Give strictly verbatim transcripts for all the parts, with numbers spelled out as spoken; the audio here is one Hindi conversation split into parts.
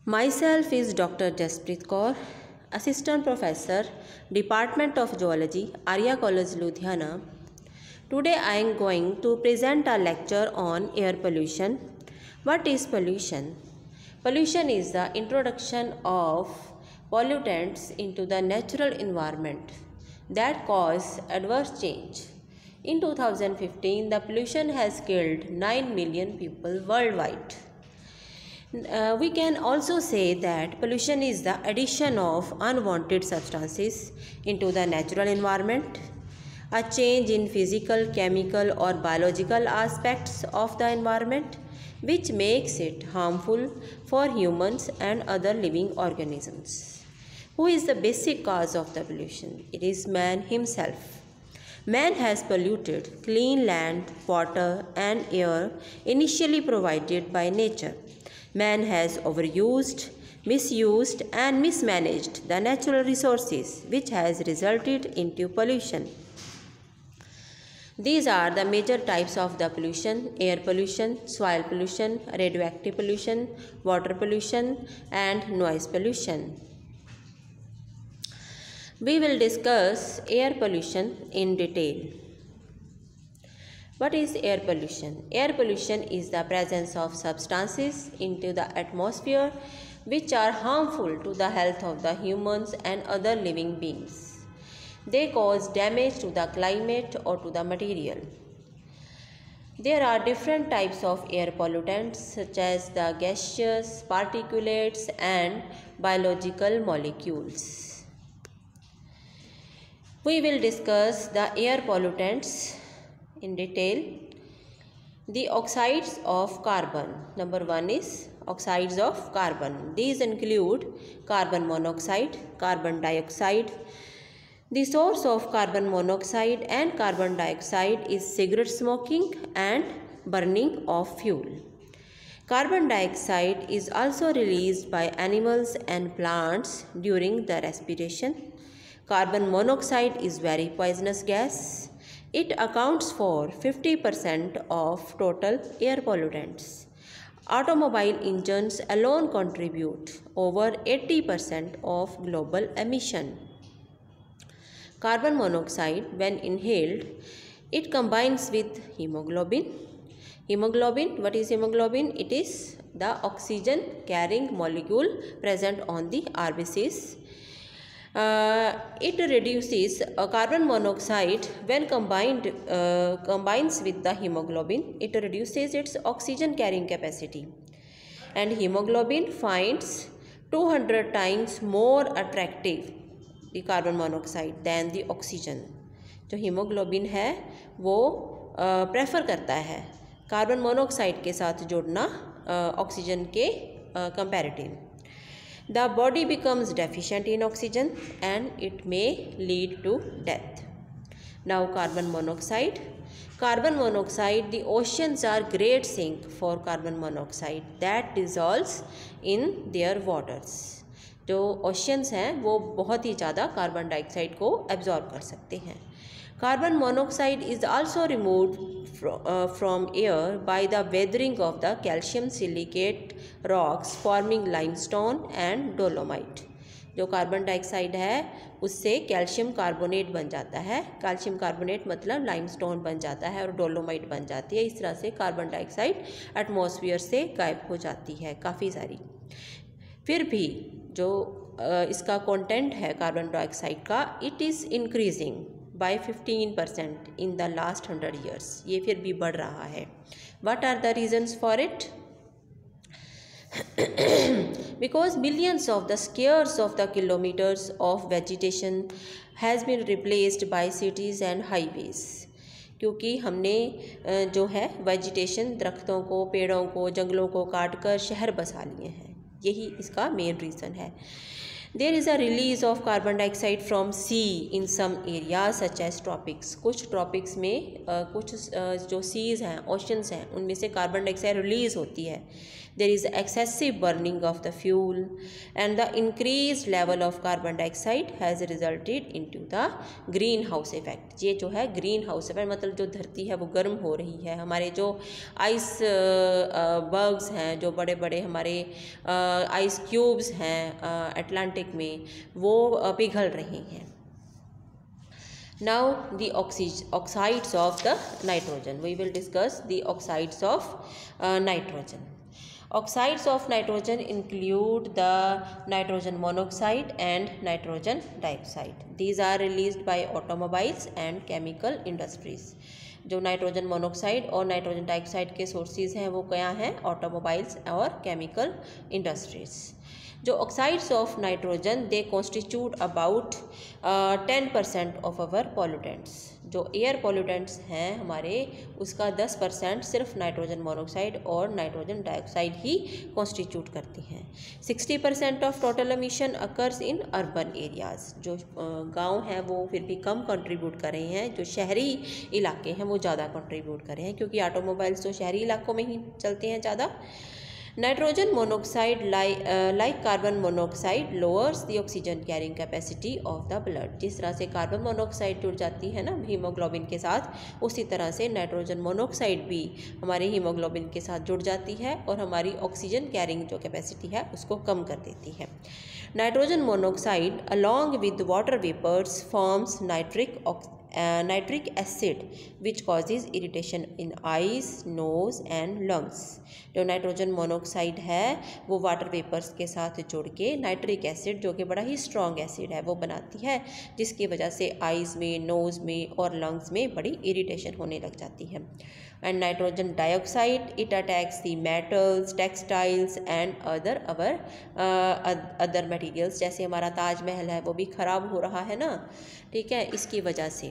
Myself is Doctor Jaspreet Kaur, Assistant Professor, Department of Zoology, Arya College, Ludhiana. Today I am going to present a lecture on air pollution. What is pollution? Pollution is the introduction of pollutants into the natural environment that cause adverse change. In two thousand fifteen, the pollution has killed nine million people worldwide. Uh, we can also say that pollution is the addition of unwanted substances into the natural environment, a change in physical, chemical or biological aspects of the environment which makes it harmful for humans and other living organisms. Who is the basic cause of the pollution? It is man himself. Man has polluted clean land, water and air initially provided by nature. Man has overused, misused and mismanaged the natural resources, which has resulted into pollution. These are the major types of the pollution: air pollution, soil pollution, radioactive pollution, water pollution and noise pollution. We will discuss air pollution in detail. What is air pollution? Air pollution is the presence of substances into the atmosphere which are harmful to the health of the humans and other living beings. They cause damage to the climate or to the material. There are different types of air pollutants such as the gaseous, particulates and biological molecules. We will discuss the air pollutants in detail. The oxides of carbon. Number one is oxides of carbon. These include carbon monoxide, carbon dioxide. The source of carbon monoxide and carbon dioxide is cigarette smoking and burning of fuel. Carbon dioxide is also released by animals and plants during the respiration. Carbon monoxide is very poisonous gas. It accounts for fifty percent of total air pollutants. Automobile engines alone contribute over eighty percent of global emission. Carbon monoxide, when inhaled, it combines with hemoglobin. Hemoglobin, what is hemoglobin? It is the oxygen carrying molecule present on the R B Cs. Uh, it reduces uh, carbon monoxide when combined uh, combines with the hemoglobin. It reduces its oxygen carrying capacity, and hemoglobin finds two hundred times more attractive the carbon monoxide than the oxygen. जो hemoglobin है वो प्रेफर करता है कार्बन मोनोऑक्साइड के साथ जोड़ना ऑक्सीजन के comparative. The body becomes deficient in oxygen and it may lead to death. Now carbon monoxide. Carbon monoxide, the oceans are great sink for carbon monoxide that dissolves in their waters. जो oceans हैं वो बहुत ही ज़्यादा कार्बन डाइऑक्साइड को absorb कर सकते हैं. Carbon monoxide is also removed from, uh, from air by the weathering of the calcium silicate rocks forming limestone and dolomite. जो कार्बन डाइऑक्साइड है उससे कैल्शियम कार्बोनेट बन जाता है. कैल्शियम कार्बोनेट मतलब लाइमस्टोन बन जाता है और डोलोमाइट बन जाती है. इस तरह से कार्बन डाइऑक्साइड एटमॉस्फेयर से गायब हो जाती है काफ़ी सारी. फिर भी जो uh, इसका कंटेंट है कार्बन डाइऑक्साइड का, it is increasing by fifteen percent in the last one hundred years. ये फिर भी बढ़ रहा है. What are the reasons for it? Because millions of the squares of the kilometers of vegetation has been replaced by cities and highways. क्योंकि हमने जो है वेजिटेशन, दरख्तों को, पेड़ों को, जंगलों को काट कर शहर बसा लिए हैं. यही इसका मेन रीज़न है. There is a release of carbon dioxide from sea in some areas such as tropics. कुछ tropics में uh, कुछ uh, जो seas हैं, oceans हैं, उनमें से carbon dioxide release होती है. there is excessive burning of the fuel, and the increased level of carbon dioxide has resulted into the greenhouse effect. ये जो है ग्रीन हाउस इफेक्ट मतलब जो धरती है वो गर्म हो रही है, हमारे जो आइस बर्ग्स हैं, जो बड़े बड़े हमारे आइस क्यूब्स हैं अटलांटिक में, वो पिघल रहे हैं. Now the oxides of the nitrogen. We will discuss the oxides of uh, nitrogen. Oxides of nitrogen include the nitrogen monoxide and nitrogen dioxide. These are released by automobiles and chemical industries. जो नाइट्रोजन मोनोक्साइड और नाइट्रोजन डाइऑक्साइड के सोर्सेज हैं वो क्या हैं? ऑटोमोबाइल्स और केमिकल इंडस्ट्रीज. जो oxides of nitrogen they constitute about ten percent of our pollutants. जो एयर पॉल्यूटेंट्स हैं हमारे, उसका दस परसेंट सिर्फ नाइट्रोजन मोनोक्साइड और नाइट्रोजन डाइऑक्साइड ही कॉन्स्टिट्यूट करती हैं. Sixty percent of total emission occurs in urban areas. जो गांव हैं वो फिर भी कम कंट्रीब्यूट कर रहे हैं, जो शहरी इलाके हैं वो ज़्यादा कंट्रीब्यूट कर रहे हैं, क्योंकि ऑटोमोबाइल्स तो शहरी इलाकों में ही चलते हैं ज़्यादा. Nitrogen monoxide like carbon monoxide lowers the oxygen carrying capacity of the blood. जिस तरह से कार्बन मोनोक्साइड जुड़ जाती है ना हीमोग्लोबिन के साथ, उसी तरह से नाइट्रोजन मोनोक्साइड भी हमारे हीमोग्लोबिन के साथ जुड़ जाती है और हमारी ऑक्सीजन कैरिंग जो कैपेसिटी है उसको कम कर देती है. Nitrogen monoxide along with water vapours forms nitric nitric acid which causes irritation in eyes, nose and lungs. जो नाइट्रोजन मोनोक्साइड है वो वाटर वेपर्स के साथ जुड़ के नाइट्रिक एसिड, जो कि बड़ा ही स्ट्रॉन्ग एसिड है, वो बनाती है, जिसकी वजह से आईज़ में, नोज़ में और लंग्स में बड़ी इरिटेशन होने लग जाती है. And nitrogen dioxide it attacks the metals, textiles and other our other materials. जैसे हमारा ताजमहल है वो भी ख़राब हो रहा है ना, ठीक है, इसकी वजह से.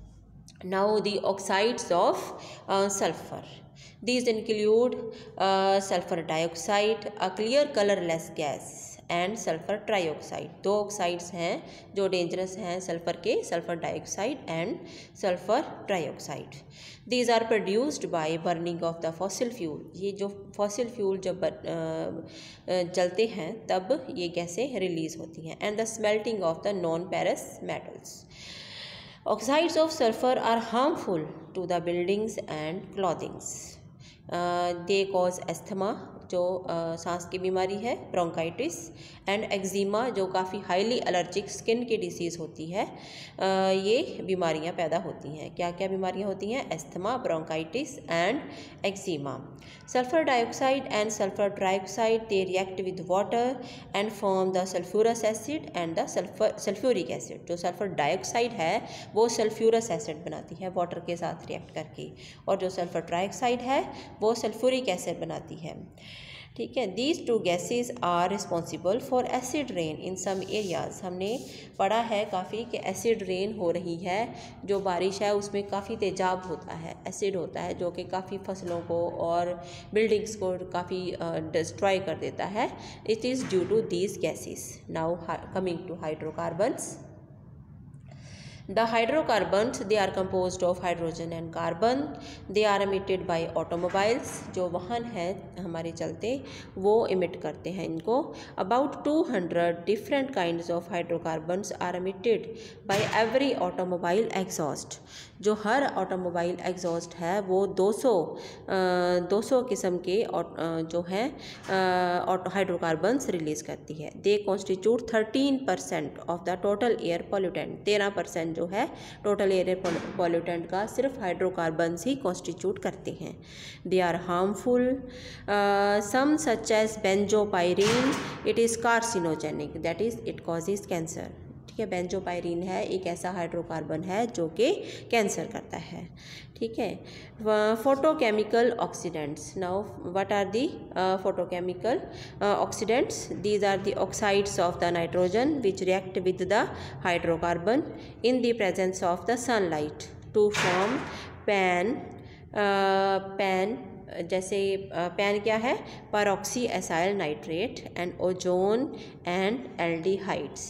Now the oxides of sulphur. These include uh, sulfur dioxide, a clear colorless gas, and sulfur trioxide. दो ऑक्साइड्स हैं जो डेंजरस हैं सल्फर के, sulphur dioxide and sulphur trioxide. These are produced by burning of the fossil fuel. ये जो फॉसिल फ्यूल जब जलते हैं तब ये गैसें रिलीज होती हैं. And the smelting of the non-ferrous metals. Oxides of sulfur are harmful to the buildings and clothings. They cause asthma, जो uh, सांस की बीमारी है, ब्रोंकाइटिस, एंड एक्जिमा, जो काफ़ी हाईली एलर्जिक स्किन की डिसीज़ होती है. uh, ये बीमारियां पैदा होती हैं. क्या क्या बीमारियां होती हैं? Asthma, bronchitis and eczema. Sulphur dioxide and sulphur trioxide they react with water and form the sulphurous acid and the sulphur sulphuric acid. जो सल्फर डाइऑक्साइड है वो सल्फ्यूरस एसिड बनाती है वाटर के साथ रिएक्ट करके, और जो सल्फर ट्राइऑक्साइड है वो सल्फ्यूरिक एसिड बनाती है. ठीक है. These two gases are responsible for acid rain in some areas. हमने पढ़ा है काफ़ी कि एसिड रेन हो रही है, जो बारिश है उसमें काफ़ी तेजाब होता है, एसिड होता है, जो कि काफ़ी फसलों को और बिल्डिंग्स को काफ़ी डिस्ट्रॉय कर देता है. It is due to these gases. Now coming to hydrocarbons. The hydrocarbons, they are composed of hydrogen and carbon. They are emitted by automobiles. जो वाहन हैं हमारे चलते वो emit करते हैं इनको. About two hundred different kinds of hydrocarbons are emitted by every automobile exhaust. जो हर ऑटोमोबाइल एग्जॉस्ट है वो दो सौ दो सौ किस्म के जो हैं हाइड्रोकार्बन्स रिलीज़ करती है. They constitute thirteen percent of the total air pollutant. तेरह परसेंट जो है टोटल एयर पॉल्यूटेंट का सिर्फ हाइड्रोकार्बन्स ही कॉन्स्टिट्यूट करते हैं. They are harmful. Some such as benzopyrene, it is carcinogenic, that is it causes cancer. ठीक है. बेंजोपायरीन है एक ऐसा हाइड्रोकार्बन है जो कि कैंसर करता है. ठीक है. Photochemical oxidants. Now what are the photochemical oxidants? These are the oxides of the nitrogen which react with the hydrocarbon in the presence of the sunlight to form PAN. PAN जैसे पैन क्या है? Peroxy acyl nitrate and ozone and aldehydes.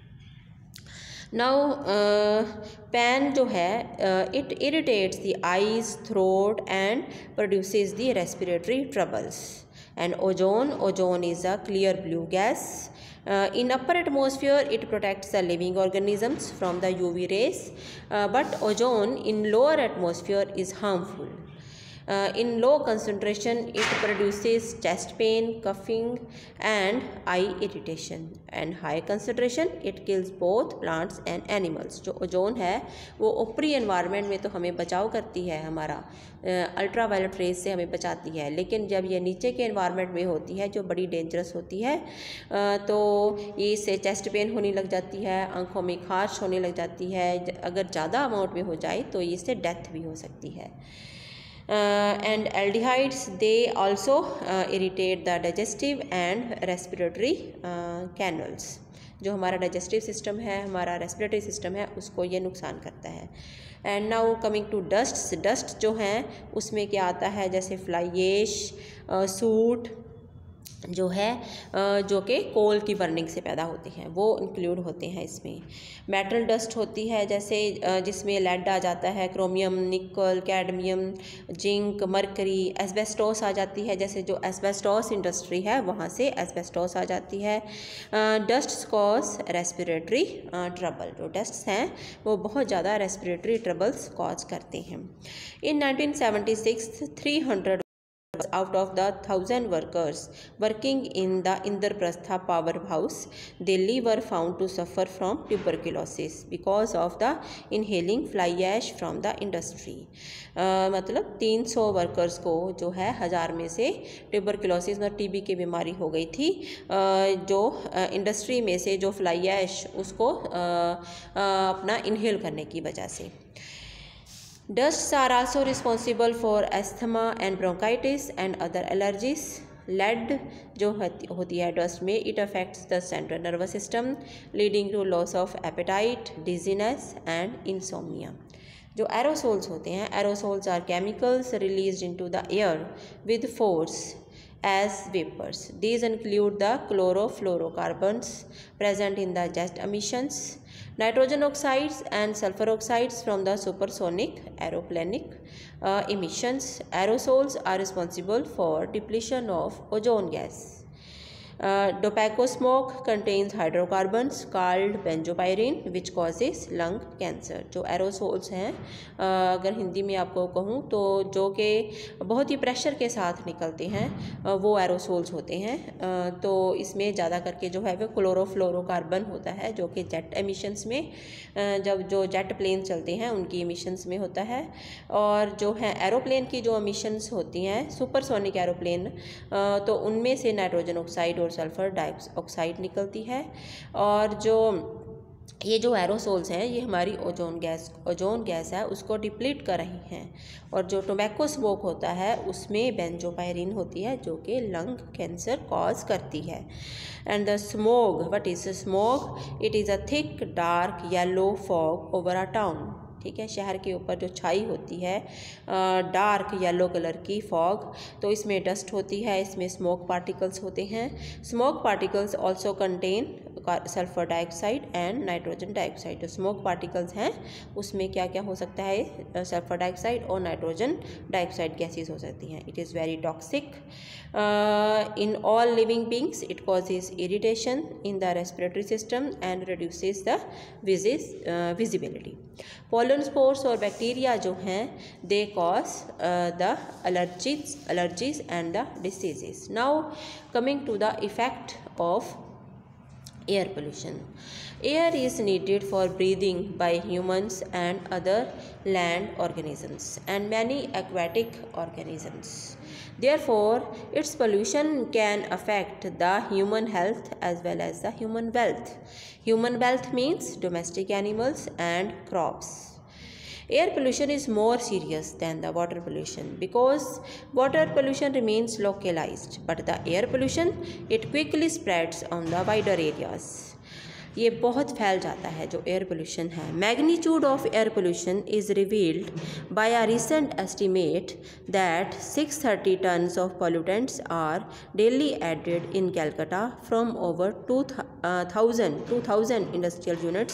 Now PAN जो है it irritates the eyes, throat and produces the respiratory troubles And ozone, ozone is a clear blue gas. Uh, in upper atmosphere, it protects the living organisms from the U V rays, uh, but ozone in lower atmosphere is harmful. Uh, in low concentration, it produces chest pain, coughing, and eye irritation. And high concentration, it kills both plants and animals. जो ओजोन है वो ऊपरी एनवायरनमेंट में तो हमें बचाव करती है, हमारा अल्ट्रा वायलेट रेज से हमें बचाती है, लेकिन जब ये नीचे के एनवायरनमेंट में होती है जो बड़ी डेंजरस होती है, तो इससे चेस्ट पेन होने लग जाती है, आंखों में खारिश होने लग जाती है, अगर ज़्यादा अमाउंट में हो जाए तो इससे डेथ भी हो सकती है. Uh, and aldehydes, they also uh, irritate the digestive and respiratory uh, canals. जो हमारा डाइजेस्टिव सिस्टम है, हमारा रेस्पिरेटरी सिस्टम है, उसको ये नुकसान करता है. And now coming to dust. Dust जो हैं उसमें क्या आता है, जैसे फ्लाई ऐश, सूट जो है जो कि कोल की बर्निंग से पैदा होते हैं, वो इंक्लूड होते हैं इसमें. मेटल डस्ट होती है जैसे जिसमें लेड आ जाता है, chromium, nickel, cadmium, zinc, mercury. Asbestos आ जाती है, जैसे जो एस्बेस्टोस इंडस्ट्री है वहाँ से एस्बेस्टोस आ जाती है. Dust cause respiratory trouble. जो डस्ट हैं वो बहुत ज़्यादा रेस्पिरेटरी ट्रबल्स कॉज करते हैं. In nineteen seventy six three hundred out of the thousand workers working in the Indraprastha powerhouse, Delhi were found to suffer from tuberculosis because of the inhaling fly ash from the industry. uh, मतलब तीन सौ वर्कर्स को जो है हज़ार में से ट्यूबरक्लोसिस मतलब टीबी की बीमारी हो गई थी, uh, जो इंडस्ट्री uh, में से जो फ्लाई ऐश उसको uh, uh, अपना इनहेल करने की वजह से. Dusts are also responsible for asthma and bronchitis and other allergies. Lead जो होती है डस्ट में, it affects the central nervous system, leading to loss of appetite, dizziness and insomnia. जो aerosols होते हैं, aerosols are chemicals released into the air with force as vapors. These include the chlorofluorocarbons present in the jet emissions, nitrogen oxides and sulfur oxides from the supersonic aeroplanic uh, emissions. Aerosols are responsible for depletion of ozone gas. Uh, tobacco smoke contains hydrocarbons called benzopyrene which causes lung cancer. जो एरोसोल्स हैं, अगर हिंदी में आपको कहूँ तो जो कि बहुत ही प्रेशर के साथ निकलते हैं, वो एरोसोल्स होते हैं. तो इसमें ज़्यादा करके जो है वो क्लोरोफ्लोरोकार्बन होता है, जो कि जेट एमिशंस में, जब जो जेट प्लेन चलते हैं उनकी एमिशंस में होता है. और जो है एरोप्लेन की जो एमिशंस होती हैं, सुपरसोनिक एरोप्लेन, तो उनमें से नाइट्रोजन ऑक्साइड और सल्फर डाइऑक्साइड निकलती है. और जो ये जो एरोसोल्स हैं ये हमारी ओजोन गैस ओजोन गैस है उसको डिप्लीट कर रही हैं. और जो टोबैको स्मोक होता है उसमें बेंजोपायरिन होती है जो कि लंग कैंसर कॉज करती है. And the smoke, what is smoke? It is a thick dark yellow fog over a town. ठीक है, शहर के ऊपर जो छाई होती है डार्क येलो कलर की फॉग, तो इसमें डस्ट होती है, इसमें स्मोक पार्टिकल्स होते हैं. Smoke particles also contain sulphur dioxide and nitrogen dioxide. जो स्मोक पार्टिकल्स हैं उसमें क्या क्या हो सकता है, सल्फर डाइऑक्साइड और नाइट्रोजन डाइऑक्साइड गैसेस हो सकती हैं. It is very toxic in all living beings. It causes irritation in the respiratory system and reduces the visibility. Pollen spores और बैक्टीरिया जो हैं they cause the allergies allergies and the diseases. Now coming to the effect of air pollution. Air is needed for breathing by humans and other land organisms and many aquatic organisms. Therefore, its pollution can affect the human health as well as the human wealth. Human wealth means domestic animals and crops. Air pollution is more serious than the water pollution because water pollution remains localized, but the air pollution, it quickly spreads on the wider areas. ये बहुत फैल जाता है जो एयर पोल्यूशन है. Magnitude of air pollution is revealed by a recent estimate that six thirty tons of pollutants are daily added in Calcutta from over two thousand two thousand industrial units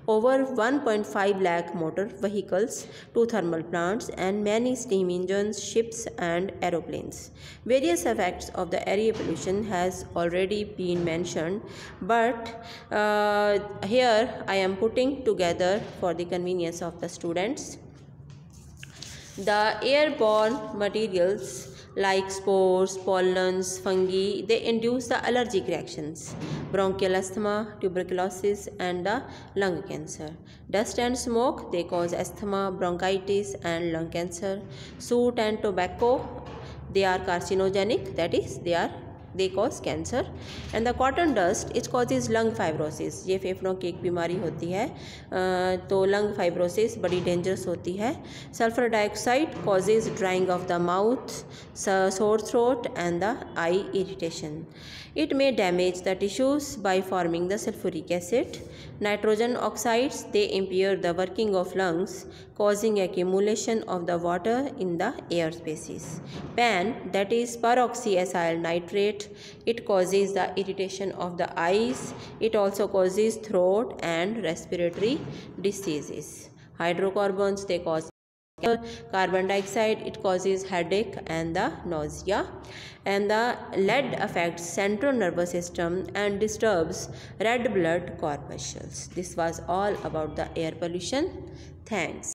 over one point five lakh motor vehicles, two thermal plants, and many steam engines, ships, and aeroplanes. Various effects of the air pollution has already been mentioned, but uh, here I am putting together for the convenience of the students. The airborne materials like spores, pollens, fungi, they induce the allergic reactions, bronchial asthma, tuberculosis, and the lung cancer. Dust and smoke, they cause asthma, bronchitis, and lung cancer. Soot and tobacco, they are carcinogenic, that is, they are they cause cancer. And the cotton dust, it causes lung fibrosis. ये फेफड़ों की एक बीमारी होती है, तो lung fibrosis बड़ी dangerous होती है. Sulfur dioxide causes drying of the mouth, sore throat, and the eye irritation. It may damage the tissues by forming the sulfuric acid. Nitrogen oxides, they impair the working of lungs, causing accumulation of the water in the air spaces. Pan, that is peroxyacyl nitrate, it causes the irritation of the eyes. It also causes throat and respiratory diseases. Hydrocarbons, they cause carbon dioxide, it causes headache and the nausea. And the lead affects central nervous system and disturbs red blood corpuscles. This was all about the air pollution. Thanks.